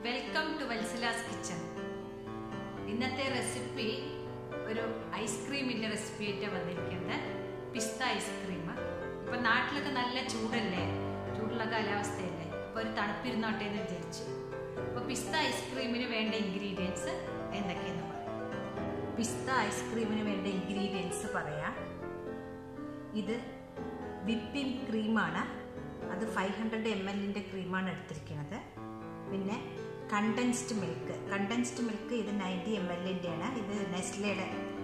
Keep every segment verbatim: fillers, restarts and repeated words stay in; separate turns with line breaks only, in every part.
Welcome to Valsala's kitchen. ഇന്നത്തെ recipe ഒരു ഐസ്ക്രീമിൻ്റെ റെസിപ്പി ആയിട്ട് വന്നിരിക്കുന്നത് പിസ്ത ഐസ്ക്രീം. ഇപ്പം നാട്ടിലൊക്കെ നല്ല ചൂടല്ലേ, ചൂടുള്ള കാലാവസ്ഥയല്ലേ, അപ്പോൾ ഒരു തണുപ്പിരുന്നോട്ടെ എന്ന് വിചാരിച്ചു. അപ്പോൾ പിസ്ത ഐസ്ക്രീമിന് വേണ്ട ഇൻഗ്രീഡിയൻസ് എന്തൊക്കെയെന്ന് പറയാം. പിസ്ത ഐസ്ക്രീമിന് വേണ്ട ഇൻഗ്രീഡിയൻസ് പറയാം. ഇത് വിപ്പിംഗ് ക്രീമാണ്. അത് ഫൈവ് ഹൺഡ്രഡ് എം എല്ലിൻ്റെ ക്രീമാണ് എടുത്തിരിക്കുന്നത്. പിന്നെ കണ്ടൻസ്ഡ് മിൽക്ക് കണ്ടൻസ്ഡ് മിൽക്ക് ഇത് നയൻറ്റി എം എല്ലിൻ്റെയാണ്. ഇത് നെസ്ലയുടെ.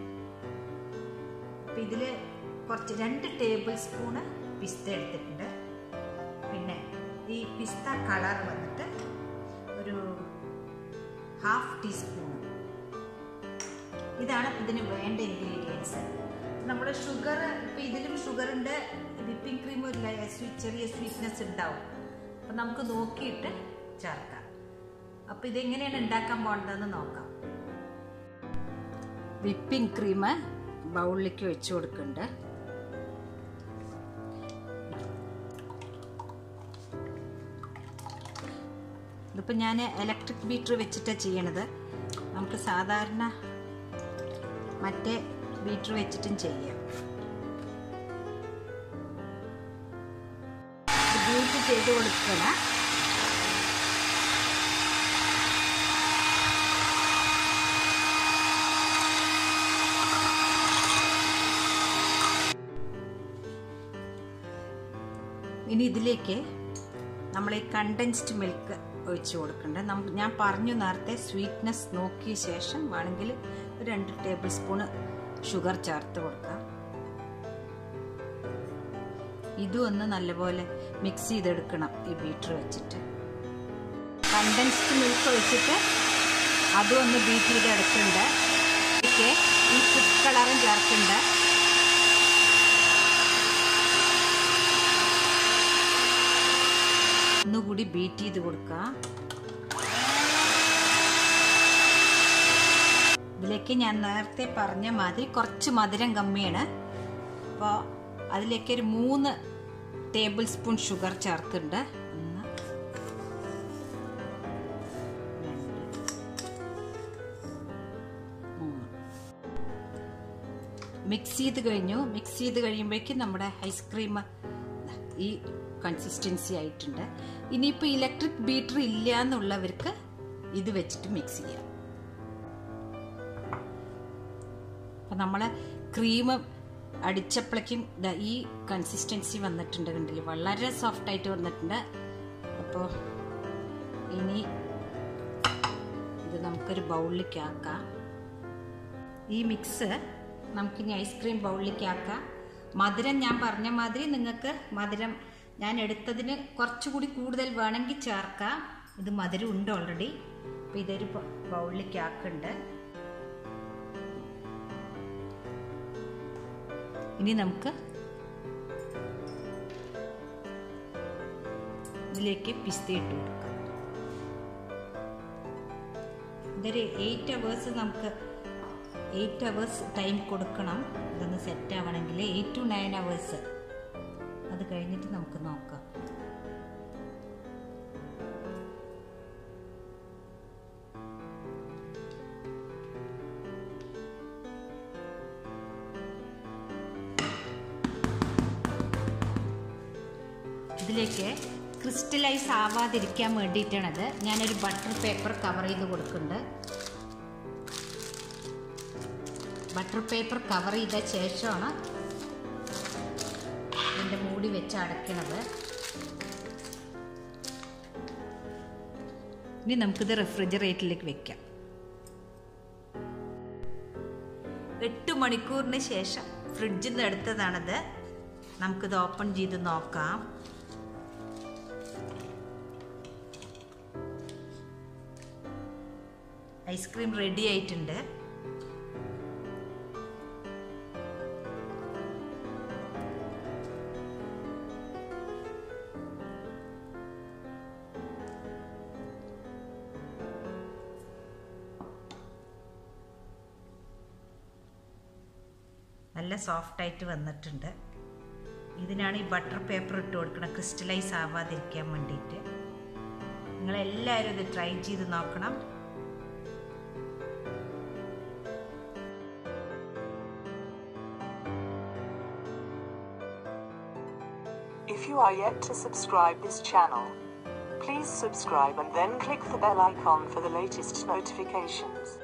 അപ്പം ഇതിൽ കുറച്ച് രണ്ട് ടേബിൾ സ്പൂണ് പിസ്ത എടുത്തിട്ടുണ്ട്. പിന്നെ ഈ പിസ്ത കളർ വന്നിട്ട് ഒരു ഹാഫ് ടീസ്പൂൺ. ഇതാണ് ഇതിന് വേണ്ട ഇൻഗ്രീഡിയൻസ്. നമ്മൾ ഷുഗർ, ഇപ്പം ഇതിലും ഷുഗറിൻ്റെ വിപ്പിംഗ് ക്രീമും ഇല്ല, ചെറിയ സ്വീറ്റ്നെസ് ഉണ്ടാവും. അപ്പം നമുക്ക് നോക്കിയിട്ട് ചേർക്കാം. അപ്പം ഇതെങ്ങനെയാണ് ഉണ്ടാക്കാൻ പോകേണ്ടതെന്ന് നോക്കാം. വിപ്പിംഗ് ക്രീം ബൗളിലേക്ക് ഒഴിച്ചു കൊടുക്കുന്നുണ്ട്. ഇതിപ്പോൾ ഞാൻ ഇലക്ട്രിക് ബീറ്റർ വെച്ചിട്ടാണ് ചെയ്യണത്. നമുക്ക് സാധാരണ മറ്റേ ബീറ്റർ വെച്ചിട്ടും ചെയ്യാം. ബീറ്റ് ചെയ്ത് കൊടുക്കണം. ഇനി ഇതിലേക്ക് നമ്മൾ ഈ കണ്ടൻസ്ഡ് മിൽക്ക് ഒഴിച്ച് കൊടുക്കേണ്ടത്. നമുക്ക് ഞാൻ പറഞ്ഞു നേരത്തെ സ്വീറ്റ്നെസ് നോക്കിയ ശേഷം വേണമെങ്കിൽ ഒരു രണ്ട് ടേബിൾ സ്പൂണ് ഷുഗർ ചേർത്ത് കൊടുക്കാം. ഇതും ഒന്ന് നല്ലപോലെ മിക്സ് ചെയ്തെടുക്കണം ഈ ബീറ്റർ വെച്ചിട്ട്. കണ്ടൻസ്ഡ് മിൽക്ക് ഒഴിച്ചിട്ട് അതും ഒന്ന് ബീറ്റ് ചെയ്തെടുക്കുന്നുണ്ട്. ഈ ഫുഡ് കളറും ചേർക്കുന്നുണ്ട്. ഒന്നുകൂടി ബീറ്റ് ചെയ്ത് കൊടുക്കാം. ഇതിലേക്ക് ഞാൻ നേരത്തെ പറഞ്ഞ മാതിരി കുറച്ച് മധുരം കമ്മിയാണ്. അപ്പോൾ അതിലേക്ക് ഒരു മൂന്ന് ടേബിൾ സ്പൂൺ ഷുഗർ ചേർക്കുന്നുണ്ട്. ഒന്ന്, രണ്ട്, മൂന്ന്. മിക്സ് ചെയ്ത് കഴിഞ്ഞു. മിക്സ് ചെയ്ത് കഴിയുമ്പോഴേക്കും നമ്മുടെ ഐസ്ക്രീം ഈ കൺസിസ്റ്റൻസി ആയിട്ടുണ്ട്. ഇനിയിപ്പോൾ ഇലക്ട്രിക് ബീറ്റർ ഇല്ല എന്നുള്ളവർക്ക് ഇത് വെച്ചിട്ട് മിക്സ് ചെയ്യാം. അപ്പം നമ്മൾ ക്രീം അടിച്ചപ്പോഴേക്കും ഈ കൺസിസ്റ്റൻസി വന്നിട്ടുണ്ട്. കണ്ടില്ലേ, വളരെ സോഫ്റ്റ് ആയിട്ട് വന്നിട്ടുണ്ട്. അപ്പോൾ ഇനി ഇത് നമുക്കൊരു ബൗളിലേക്ക് ആക്കാം. ഈ മിക്സ് നമുക്കിനി ഐസ്ക്രീം ബൗളിലേക്ക് ആക്കാം. മധുരം ഞാൻ പറഞ്ഞ മാതിരി നിങ്ങൾക്ക് മധുരം ഞാൻ എടുത്തതിന് കുറച്ചുകൂടി കൂടുതൽ വേണമെങ്കിൽ ചേർക്കാം. ഇത് മധുരം ഉണ്ട് ഓൾറെഡി. അപ്പം ഇതൊരു ബൗളിലേക്ക് ആക്കുന്നുണ്ട്. ഇനി നമുക്ക് ഇതിലേക്ക് പിസ്ത ഇട്ട് കൊടുക്കാം. ഇതൊരു എയ്റ്റ് അവേഴ്സ് നമുക്ക് എയ്റ്റ് അവേഴ്സ് ടൈം കൊടുക്കണം. ഇതൊന്ന് സെറ്റ് ആവണമെങ്കിൽ എയ്റ്റ് ടു നയൻ അവേഴ്സ്. അത് കഴിഞ്ഞിട്ട് നമുക്ക് നോക്കാം. ഇതിലേക്ക് ക്രിസ്റ്റലൈസ് ആവാതിരിക്കാൻ വേണ്ടിയിട്ടാണത്. ഞാനൊരു ബട്ടർ പേപ്പർ കവർ ചെയ്ത് കൊടുക്കുന്നുണ്ട്. ബട്ടർ പേപ്പർ കവർ ചെയ്ത ശേഷമാണ് ഇതിൻ്റെ മൂടി വെച്ച് അടയ്ക്കണത്. ഇനി നമുക്കിത് റെഫ്രിജറേറ്ററിലേക്ക് വെക്കാം. എട്ട് മണിക്കൂറിന് ശേഷം ഫ്രിഡ്ജിൽ നിന്ന് എടുത്തതാണത്. നമുക്കിത് ഓപ്പൺ ചെയ്ത് നോക്കാം. ഐസ്ക്രീം റെഡി ആയിട്ടുണ്ട്. നല്ല സോഫ്റ്റ് ആയിട്ട് വന്നിട്ടുണ്ട്. ഇതിനാണ് ഈ ബട്ടർ പേപ്പർ ഇട്ട് കൊടുക്കണം, ക്രിസ്റ്റലൈസ് ആവാതിരിക്കാൻ വേണ്ടിയിട്ട്. നിങ്ങളെല്ലാവരും ഇത് ട്രൈ ചെയ്ത് നോക്കണം.
If you are yet to subscribe this channel, please subscribe and then click the bell icon for the latest notifications.